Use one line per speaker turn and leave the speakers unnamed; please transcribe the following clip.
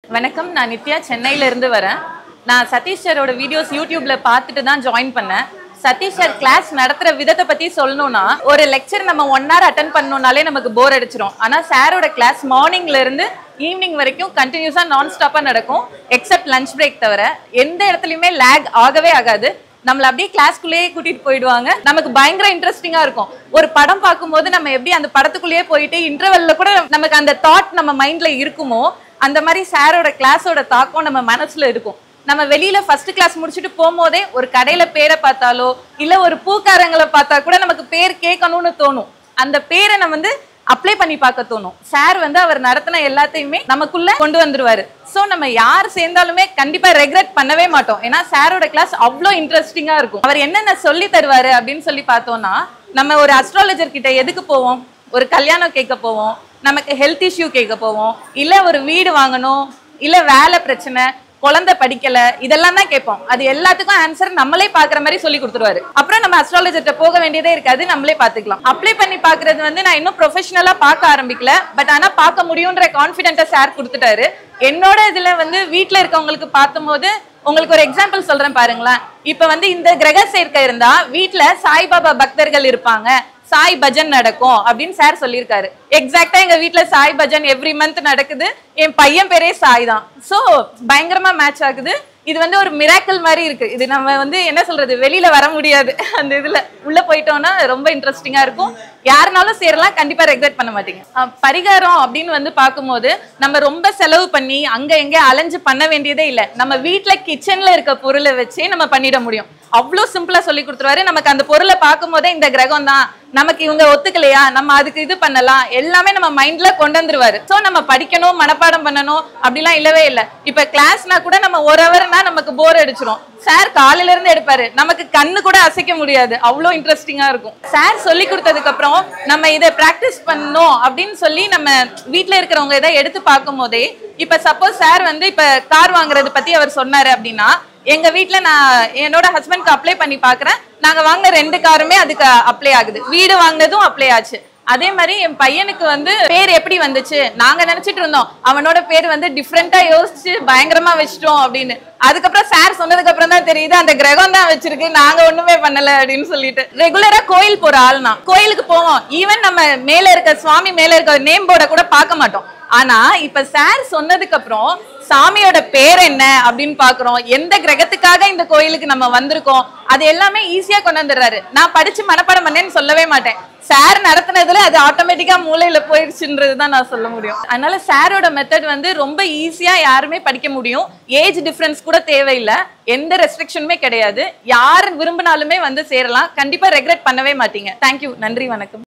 வணக்கம், நான் நித்யா சென்னையில இருந்து வரேன். நான் சதீஷ் சாரோட வீடியோஸ் யூடியூப்ல பார்த்துட்டு தான் ஜாயின் பண்ணேன். சதீஷ் சார் கிளாஸ் நடத்துற விதத்தை பத்தி சொல்லணும்னா, ஒரு லெக்சர் நம்ம 1 hour அட்டென்ட் பண்ணோம்னாலே நமக்கு போர் அடிச்சிடும். ஆனா சாரோட கிளாஸ் மார்னிங்ல இருந்து ஈவினிங் வரைக்கும் கண்டினியூஸா நான் ஸ்டாப்பா நடக்கும். எக்ஸப்ட் லஞ்ச் பிரேக் தவிர எந்த இடத்துலயுமே லேக் ஆகவே ஆகாது. நம்மள அப்படியே கிளாஸ்க்குள்ளேயே கூட்டிட்டு போயிடுவாங்க. நமக்கு பயங்கர இன்ட்ரெஸ்டிங்கா இருக்கும். ஒரு படம் பார்க்கும்போது நம்ம எப்படி அந்த படத்துக்குள்ளேயே போயிட்டு இன்டர்வெல்ல கூட நமக்கு அந்த தாட் நம்ம மைண்ட்ல இருக்குமோ, அந்த மாதிரி சாரோட கிளாஸோட தாக்கம் நம்ம மனசுல இருக்கும். நம்ம வெளியில ஃபர்ஸ்ட் கிளாஸ் முடிச்சுட்டு போகும்போதே ஒரு கடையில பேரை பார்த்தாலோ இல்ல ஒரு பூக்காரங்களை பார்த்தா கூட நமக்கு பேர் கேட்கணும்னு தோணும். அந்த பேரை நம்ம வந்து அப்ளை பண்ணி பார்க்க தோணும். சார் வந்து அவர் நடத்தின எல்லாத்தையுமே நமக்குள்ள கொண்டு வந்துருவாரு. சோ நம்ம யார் சேர்ந்தாலுமே கண்டிப்பா ரெக்ரெட் பண்ணவே மாட்டோம். ஏன்னா சாரோட கிளாஸ் அவ்வளோ இன்ட்ரெஸ்டிங்கா இருக்கும். அவர் என்னென்ன சொல்லி தருவாரு அப்படின்னு சொல்லி பார்த்தோம்னா, நம்ம ஒரு அஸ்ட்ராலஜர் கிட்ட எதுக்கு போவோம்? ஒரு கல்யாணம் கேட்க போவோம், நமக்கு ஹெல்த் இஷ்யூ கேட்க போவோம், இல்ல ஒரு வீடு வாங்கணும், இல்ல வேலை பிரச்சனை, குழந்தை படிக்கல, இதெல்லாம் தான் கேட்போம். அது எல்லாத்துக்கும் ஆன்சர் நம்மளே பாக்குற மாதிரி சொல்லி கொடுத்துருவாரு. அப்புறம் நம்ம அஸ்ட்ராலஜர்கிட்ட போக வேண்டியதே இருக்காது, நம்மளே பாத்துக்கலாம். அப்ளை பண்ணி பாக்குறது வந்து நான் இன்னும் ப்ரொஃபஷனலா பார்க்க ஆரம்பிக்கல, பட் ஆனா பார்க்க முடியும்ன்ற கான்ஃபிடென்ட்டை சார் கொடுத்துட்டாரு. என்னோட இதுல வந்து வீட்டுல இருக்கவங்களுக்கு பார்த்தும் போது உங்களுக்கு ஒரு எக்ஸாம்பிள் சொல்றேன் பாருங்களேன். இப்ப வந்து இந்த கிரக சேர்க்கை இருந்தா வீட்டுல சாய்பாபா பக்தர்கள் இருப்பாங்க, சாய் பஜன் நடக்கும் அப்படின்னு சார் சொல்லியிருக்காரு. எக்ஸாக்டா எங்க வீட்டுல சாய் பஜன் எவ்ரி மந்த் நடக்குது. என் பையன் பேரே சாய் தான். சோ பயங்கரமா மேட்ச் ஆகுது. இது வந்து ஒரு மிராக்கிள் மாதிரி இருக்கு. இது நம்ம வந்து என்ன சொல்றது, வெளியில வர முடியாது. அந்த இதுல உள்ள போயிட்டோம்னா ரொம்ப இன்ட்ரெஸ்டிங்கா இருக்கும். யாருனாலும் சேரலாம், கண்டிப்பா ரெக்ரெட் பண்ண மாட்டீங்க. பரிகாரம் அப்படின்னு வந்து பார்க்கும்போது நம்ம ரொம்ப செலவு பண்ணி அங்க எங்க அலைஞ்சு பண்ண வேண்டியதே இல்லை. நம்ம வீட்டுல கிச்சன்ல இருக்க பொருளை வச்சே நம்ம பண்ணிட முடியும். அவ்வளோ சிம்பிளா சொல்லி கொடுத்துருவாரு. நமக்கு அந்த பொருளை பார்க்கும் போதே இந்த கிரகம் தான், நமக்கு இவங்க ஒத்துக்கலையா, நம்ம அதுக்கு இது பண்ணலாம், எல்லாமே நம்ம மைண்ட்ல கொண்டு வந்துருவாரு. சோ நம்ம படிக்கணும், மனப்பாடம் பண்ணணும் அப்படிலாம் இல்லவே இல்லை. இப்ப கிளாஸ்னா கூட நம்ம 1 hourனா நமக்கு போர் அடிச்சிடும். சார் காலையில இருந்து எடுப்பாரு, நமக்கு கண்ணு கூட அசைக்க முடியாது, அவ்வளோ இன்ட்ரெஸ்டிங்கா இருக்கும். சார் சொல்லி கொடுத்ததுக்கு அப்புறம் நம்ம இதை பிராக்டிஸ் பண்ணணும் அப்படின்னு சொல்லி நம்ம வீட்டுல இருக்கிறவங்க இதை எடுத்து பார்க்கும் போதே, இப்ப சப்போஸ் சார் வந்து இப்ப கார் வாங்குறது பத்தி அவர் சொன்னாரு அப்படின்னா, எங்க வீட்டுல நான் என்னோட ஹஸ்பண்ட்க்கு அப்ளை பண்ணி பாக்குறேன். நாங்க வாங்கின 2 காருமே அதுக்கு அப்ளை ஆகுது. வீடு வாங்கினதும் அப்ளை ஆச்சு. அதே மாதிரி என் பையனுக்கு வந்து பேர் எப்படி வந்துச்சு, நாங்க நினைச்சிட்டு இருந்தோம் அவனோட பேர் வந்து டிஃப்ரெண்டா யோசிச்சு பயங்கரமா வச்சிட்டோம் அப்படின்னு. அதுக்கப்புறம் சார் சொன்னதுக்கு அப்புறம் தான் தெரியுது அந்த கிரகம் தான் வச்சிருக்கு, நாங்க ஒண்ணுமே பண்ணல அப்படின்னு சொல்லிட்டு. ரெகுலரா கோயில் போற ஆள்னா கோயிலுக்கு போவோம். ஈவன் நம்ம மேல இருக்க சுவாமி மேல இருக்க நேம் போர்டை கூட பார்க்க மாட்டோம். ஆனா இப்ப சார் சொன்னதுக்கு அப்புறம் சாமியோட பேர் என்ன அப்படின்னு பாக்குறோம். எந்த கிரகத்துக்காக இந்த கோயிலுக்கு நம்ம வந்திருக்கோம், அது எல்லாமே ஈஸியா கொண்டு வந்துடுறாரு. நான் படிச்சு மனப்பாடம் பண்ணேன்னு சொல்லவே மாட்டேன். சார் நடத்தினதுல அது ஆட்டோமேட்டிக்கா மூளையில போயிடுச்சுன்றதுதான் நான் சொல்ல முடியும். அதனால சாரோட மெத்தட் வந்து ரொம்ப ஈஸியா யாருமே படிக்க முடியும். ஏஜ் டிஃபரன்ஸ் கூட தேவையில்லை, எந்த ரெஸ்ட்ரிக்ஷனுமே கிடையாது. யார் விரும்பினாலுமே வந்து சேரலாம். கண்டிப்பா ரெக்ரெட் பண்ணவே மாட்டீங்க. தேங்க்யூ, நன்றி, வணக்கம்.